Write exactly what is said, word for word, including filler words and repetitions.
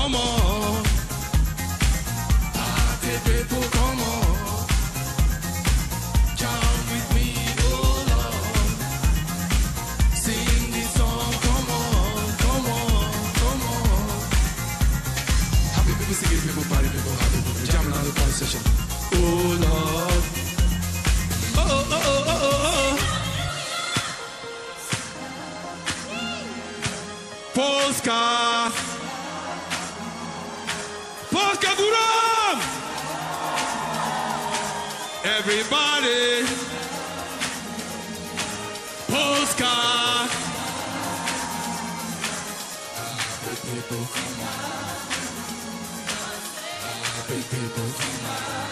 come on. Party people, come on. Chant with me, oh Lord. Sing this song, come on, come on, come on. Happy people, singing people, party people, happy people, jamming on the party session. Oh Lord. Oh, oh, oh, oh, oh, oh. Polska! Polska górą! Everybody! Polska! Big people, come on. Big people, come on.